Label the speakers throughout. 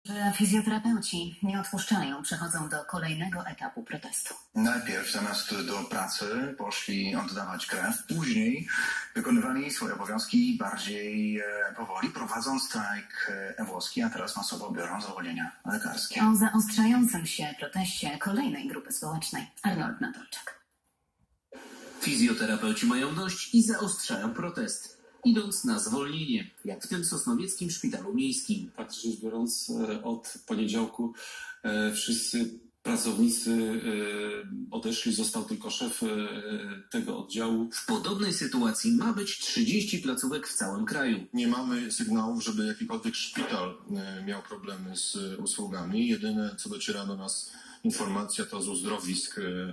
Speaker 1: że fizjoterapeuci nie odpuszczają, przechodzą do kolejnego etapu protestu.
Speaker 2: Najpierw zamiast do pracy poszli oddawać krew, później wykonywali swoje obowiązki bardziej powoli, prowadząc strajk włoski, a teraz masowo biorą zwolnienia lekarskie.
Speaker 1: O zaostrzającym się proteście kolejnej grupy społecznej Arnold Nadolczak.
Speaker 3: Fizjoterapeuci mają dość i zaostrzają protest, idąc na zwolnienie, jak w tym sosnowieckim szpitalu miejskim.
Speaker 4: Faktycznie rzecz biorąc, od poniedziałku wszyscy pracownicy odeszli, został tylko szef tego oddziału.
Speaker 3: W podobnej sytuacji ma być 30 placówek w całym kraju.
Speaker 5: Nie mamy sygnałów, żeby jakikolwiek szpital miał problemy z usługami. Jedyne, co dociera do nas informacja, to z uzdrowisk,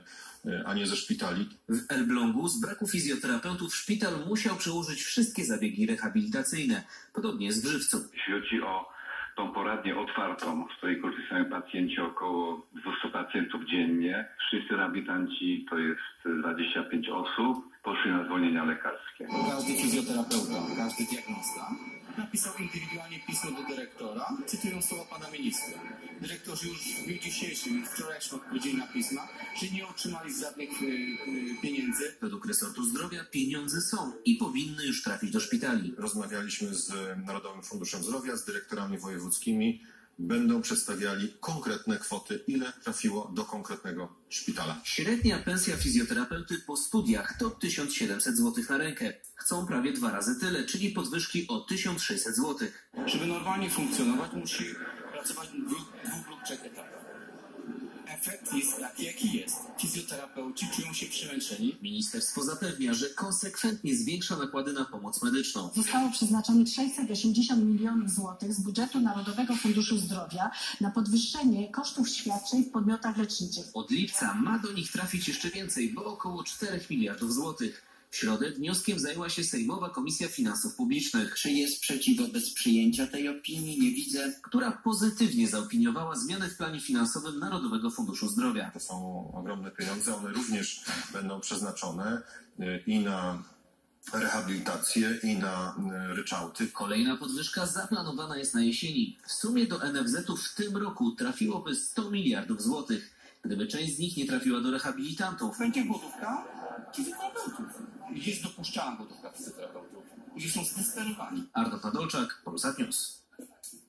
Speaker 5: a nie ze szpitali.
Speaker 3: W Elblągu z braku fizjoterapeutów szpital musiał przełożyć wszystkie zabiegi rehabilitacyjne. Podobnie jest w Żywcu.
Speaker 6: Jeśli chodzi o tą poradnię otwartą, z której korzystają pacjenci, około 200 pacjentów dziennie. Wszyscy rehabilitanci, to jest 25 osób, poszli na zwolnienia lekarskie.
Speaker 7: Każdy fizjoterapeuta, każdy diagnosta napisał indywidualnie pismo do dyrektora, cytując słowa pana ministra. Dyrektorzy już w dniu dzisiejszym, wczorajszym odpowiedzieli na pisma, że nie otrzymali żadnych pieniędzy.
Speaker 3: Według resortu zdrowia pieniądze są i powinny już trafić do szpitali.
Speaker 5: Rozmawialiśmy z Narodowym Funduszem Zdrowia, z dyrektorami wojewódzkimi. Będą przedstawiali konkretne kwoty, ile trafiło do konkretnego szpitala.
Speaker 3: Średnia pensja fizjoterapeuty po studiach to 1700 zł na rękę. Chcą prawie 2 razy tyle, czyli podwyżki o 1600 zł.
Speaker 7: Żeby normalnie funkcjonować, musi pracować w 2 lub 3 etapach. Efekt jest taki, jaki jest. Fizjoterapeuci czują się przemęczeni.
Speaker 3: Ministerstwo zapewnia, że konsekwentnie zwiększa nakłady na pomoc medyczną.
Speaker 8: Zostało przeznaczonych 680 milionów złotych z budżetu Narodowego Funduszu Zdrowia na podwyższenie kosztów świadczeń w podmiotach leczniczych.
Speaker 3: Od lipca ma do nich trafić jeszcze więcej, bo około 4 miliardów złotych. W środę wnioskiem zajęła się Sejmowa Komisja Finansów Publicznych.
Speaker 9: Czy jest sprzeciw wobec przyjęcia tej opinii? Nie widzę.
Speaker 3: Która pozytywnie zaopiniowała zmiany w planie finansowym Narodowego Funduszu Zdrowia.
Speaker 5: To są ogromne pieniądze, one również będą przeznaczone i na rehabilitację, i na ryczałty.
Speaker 3: Kolejna podwyżka zaplanowana jest na jesieni. W sumie do NFZ-u w tym roku trafiłoby 100 miliardów złotych. Gdyby część z nich nie trafiła do rehabilitantów.
Speaker 7: Będzie głodówka fizjoterapeutów. Jest dopuszczalna głodówka fizjoterapeutów. Ludzie są zdesperowani.
Speaker 3: Arnold Nadolczak, Polsat News.